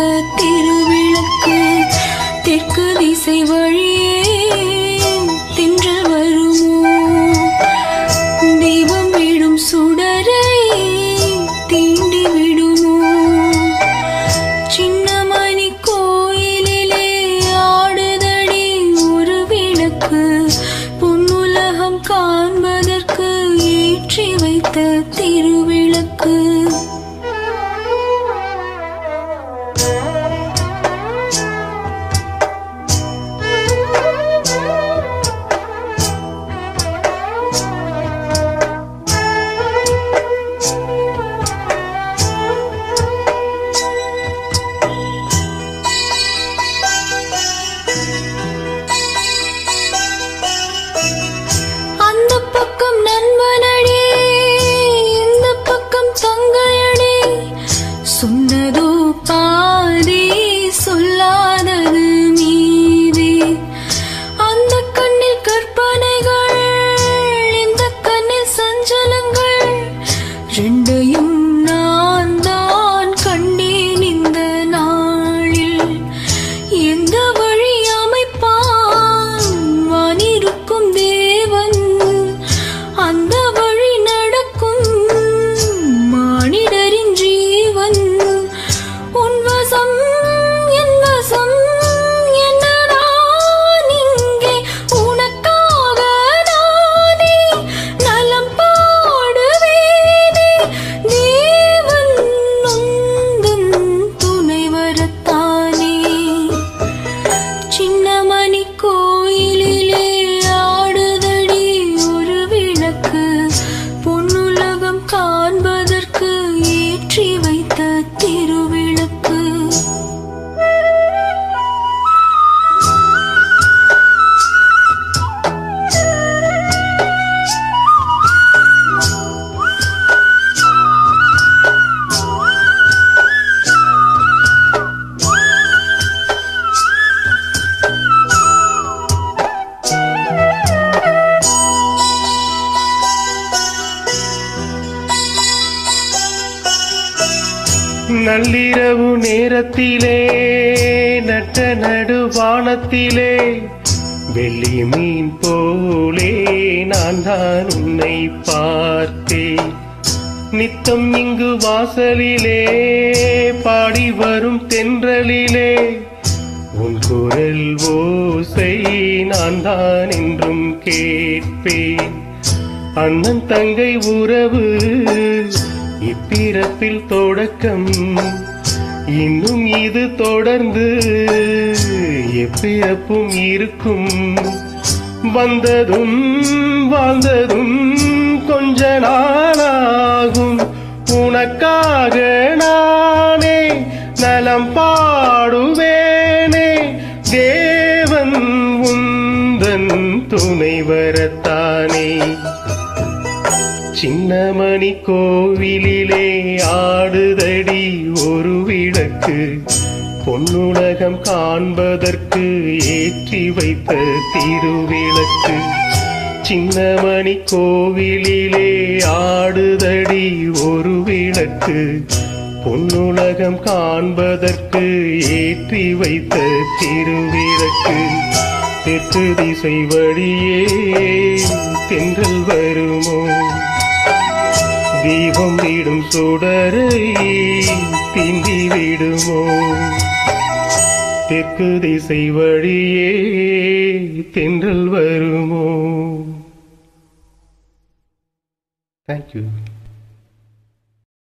திருவிளக்கு தெற்கு திசை வழியே தென்றல் வருமோ தெய்வம் விடும் சுடரை தீண்டி விடுமோ சின்னமணி கோயிலிலே ஆடுதடி ஒரு விளக்கு பொன்னுலகம் காண்பதற்கு ஏற்றி வைத்த திருவிளக்கு சொன்னதோ பாதி சொல்லாதது மீதி அந்த கண்ணில் கற்பனைகள் இந்த கண்ணில் சஞ்சலங்கள் ரெண்டையும் நான் தான் கண்டேன் இந்த நாளில் எந்த வழி அமைப்பான் வானிருக்கும் தேவன் அந்த வழி நடக்கும் மானிடரின் ஜீவன் காண்பதற்கு ஏற்றி வைத்த திருவிளக்கு நள்ளிரவு நேரத்திலே நட்ட நடுவானத்திலே வெள்ளி மீன் போலே நான் தான் உன்னை பார்த்தேன் நித்தம் இங்கு வாசலிலே பாடி வரும் தென்றலிலே உன் குரல் ஓசை நான் தான் என்றும் கேட்பேன் அண்ணன் தங்கை உறவு இப்பிறப்பில் தொடக்கம் இன்னும் இது தொடர்ந்து எப்பிறப்பும் இருக்கும் வந்ததும் வாழ்ந்ததும் கொஞ்ச நாளாகும் உனக்காக நானே நலம் பாடுவேனே தேவன் உந்தன் துணை வரத்தானே சின்னமணி கோவிலிலே ஆடுதடி ஒரு விளக்கு பொன்னுலகம் காண்பதற்கு ஏற்றி வைத்த திருவிளக்கு சின்னமணி கோவிலிலே ஆடுதடி ஒரு விளக்கு பொன்னுலகம் காண்பதற்கு ஏற்றி வைத்த திருவிளக்கு தெற்கு திசை வழியே தென்றல் வருமோ தீபம் விடும் சுடரை தீண்டி விடுமோ தெற்கு திசை வழியே தென்றல் வருமோ. Thank you.